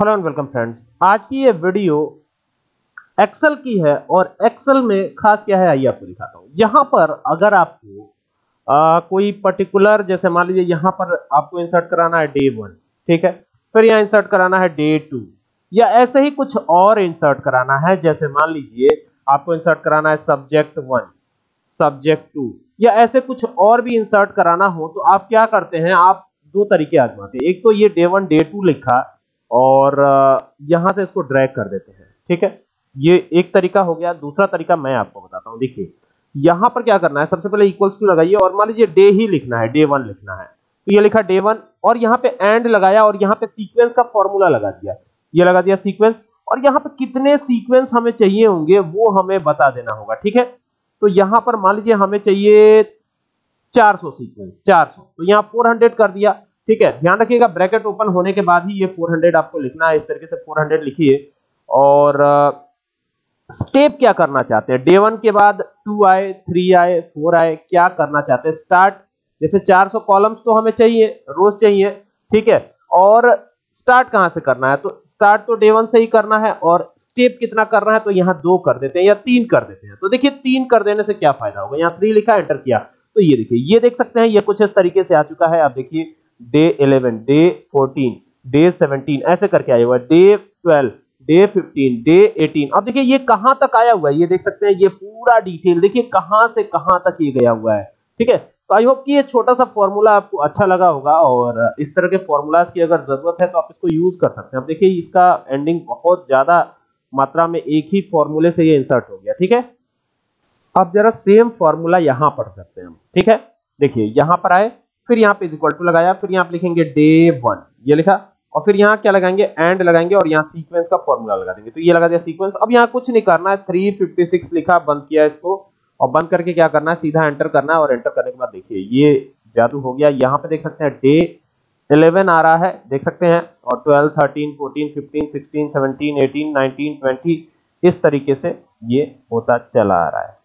Hello and welcome friends. आज की ये वीडियो एक्सेल की है और एक्सेल में खास क्या है आइए आपको दिखाता हूँ। यहाँ पर अगर आपको कोई पर्टिकुलर जैसे मान लीजिए यहाँ पर आपको इंसर्ट कराना है डे 1, ठीक है, फिर यहाँ इंसर्ट कराना है डे 2 या ऐसे ही कुछ और इंसर्ट कराना है। जैसे मान लीजिए आपको इंसर्ट कराना है सब्जेक्ट 1, सब्जेक्ट 2 या ऐसे कुछ और भी इंसर्ट कराना हो तो आप क्या करते हैं, आप दो तरीके आजमाते हैं। एक तो ये डे 1 डे 2 लिखा और यहां से इसको ड्रैग कर देते हैं, ठीक है, ये एक तरीका हो गया। दूसरा तरीका मैं आपको बताता हूं। देखिए यहां पर क्या करना है, सबसे पहले इक्वल्स टू लगाइए और मान लीजिए डे ही लिखना है, डे 1 लिखना है तो ये लिखा डे 1 और यहां पे एंड लगाया और यहां पे सीक्वेंस का फॉर्मूला लगा दिया, ये लगा दिया सीक्वेंस और यहां पे कितने सीक्वेंस हमें चाहिए होंगे वो हमें बता देना होगा, ठीक है। तो यहां पर मान लीजिए हमें चाहिए 400 सीक्वेंस, 400 तो यहां 400 कर दिया, ठीक है। ध्यान रखिएगा ब्रैकेट ओपन होने के बाद ही ये 400 आपको लिखना है। इस तरीके से 400 लिखिए और स्टेप क्या करना चाहते हैं, डे 1 के बाद 2 आए, 3 आए, 4 आए, क्या करना चाहते हैं। स्टार्ट जैसे 400 कॉलम्स तो हमें चाहिए, रोज चाहिए, ठीक है। और स्टार्ट कहां से करना है, तो स्टार्ट तो डे 1 से ही करना है और स्टेप कितना करना है तो यहां 2 कर देते हैं या 3 कर देते हैं। तो देखिए 3 कर देने से क्या फायदा होगा, यहां 3 लिखा, एंटर किया तो ये देखिए, ये देख सकते हैं ये कुछ इस तरीके से आ चुका है। आप देखिए डे 11, डे 14, डे 17 ऐसे करके आया हुआ है, डे 12, डे 15, डे 18। अब देखिए ये कहां तक आया हुआ है, ये देख सकते हैं, ये पूरा डिटेल देखिए कहां से कहां तक ये गया हुआ है, ठीक है। तो आई होप कि ये छोटा सा फॉर्मूला आपको अच्छा लगा होगा और इस तरह के फॉर्मूलाज की अगर जरूरत है तो आप इसको यूज कर सकते हैं। अब देखिए इसका एंडिंग बहुत ज्यादा मात्रा में एक ही फॉर्मूले से ये इंसर्ट हो गया, ठीक है। अब जरा सेम फॉर्मूला यहां पर करते हैं हम, ठीक है। देखिए यहां पर आए, फिर यहाँ पे इक्वल टू लगाया, फिर यहाँ पे लिखेंगे डे 1, ये लिखा और फिर यहाँ क्या लगाएंगे, एंड लगाएंगे और यहाँ सीक्वेंस का फॉर्मूला लगा देंगे। तो ये लगा दिया सीक्वेंस। अब यहाँ कुछ नहीं करना है, 356 लिखा, बंद किया इसको और बंद करके क्या करना है, सीधा एंटर करना है और एंटर करने के बाद देखिए ये जादू हो गया। यहाँ पे देख सकते हैं डे 11 आ रहा है, देख सकते हैं, और 12, 13, 14, 15, 16, 17, 18, 19, 20 इस तरीके से ये होता चला आ रहा है।